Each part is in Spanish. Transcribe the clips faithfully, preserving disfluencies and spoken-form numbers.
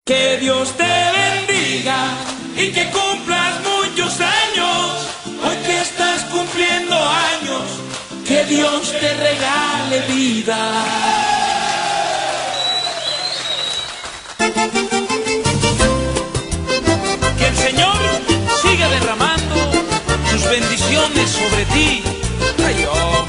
Que Dios te bendiga y que cumplas muchos años. Hoy que estás cumpliendo años, que Dios te regale vida. Que el Señor siga derramando sus bendiciones sobre ti. Ay, oh.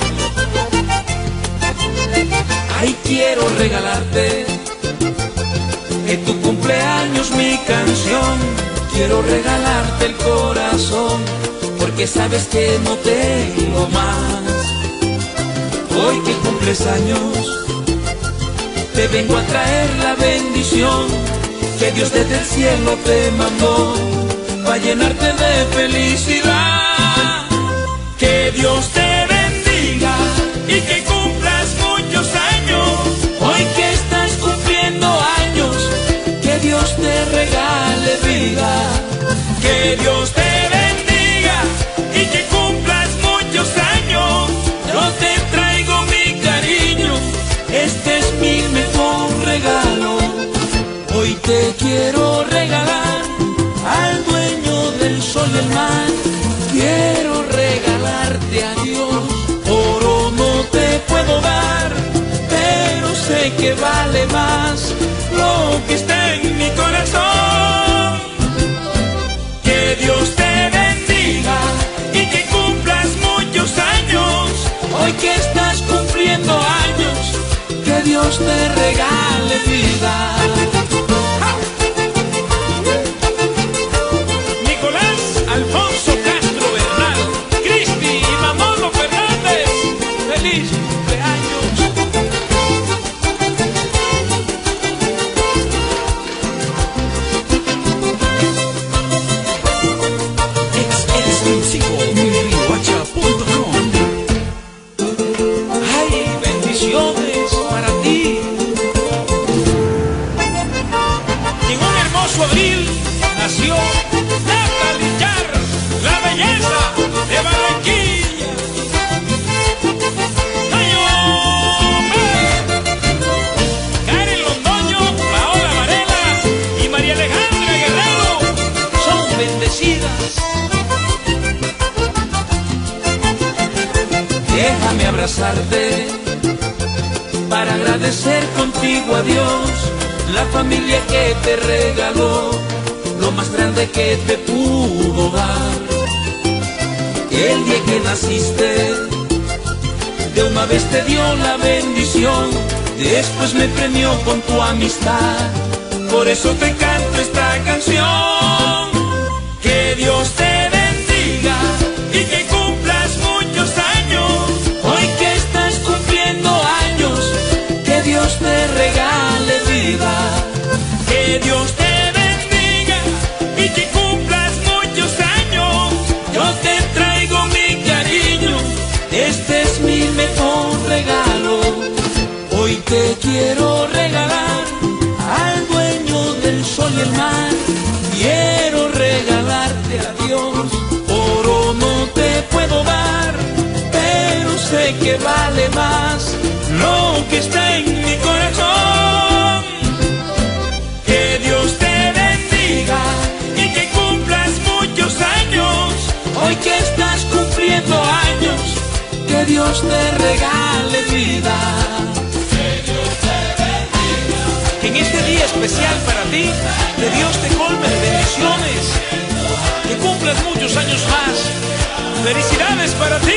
Ay, quiero regalarte en tu cumpleaños mi canción. Quiero regalarte el corazón, porque sabes que no tengo más. Hoy que cumples años, te vengo a traer la bendición que Dios desde el cielo te mandó, para llenarte de felicidad. Que Dios te bendiga y que cumplas muchos años. Hoy que estás cumpliendo años, que Dios te regale vida. Que Dios te bendiga y que cumplas muchos años. Yo te traigo mi cariño, este es mi mejor regalo. Hoy te quiero regalar al dueño del sol y el mar. Quiero regalarte a Dios. Oro no te puedo dar, pero sé que vale más lo que está en mi corazón. Que Dios te bendiga y que cumplas muchos años. Hoy que estás cumpliendo años, que Dios te regale vida. Nicolás Alfonso Castro Bernal, Cristi y Manolo Fernández, feliz cumpleaños. Exclusivo mi rihuacha punto com. Ay, bendiciones para ti. En un hermoso abril nació Natalie Char, la belleza de Barranquilla. ¡Ay, hombre! Karen Londoño, Paola Varela y María Alejandra Guerrero son bendecidas. Déjame abrazarte para agradecer contigo a Dios la familia que te regaló, lo más grande que te pudo dar. El día que naciste, de una vez te dio la bendición, después me premió con tu amistad. Por eso te canto esta canción. Que Dios te bendiga y que cumplas muchos años. Hoy que estás cumpliendo años, que Dios te regale vida. Que Dios te bendiga y que cumplas muchos años. Yo te traigo mi cariño, este es mi mejor regalo. Hoy te quiero regalar al dueño del sol y el mar. Quiero regalarte a Dios. Oro no te puedo dar, pero sé que vale más lo que está en mi corazón. Que Dios te bendiga y que cumplas muchos años. Hoy que estás cumpliendo años, que Dios te regale vida. Que Dios te bendiga. Que en este día especial para ti, que Dios te colme de bendiciones, que cumplas muchos años más. Felicidades para ti.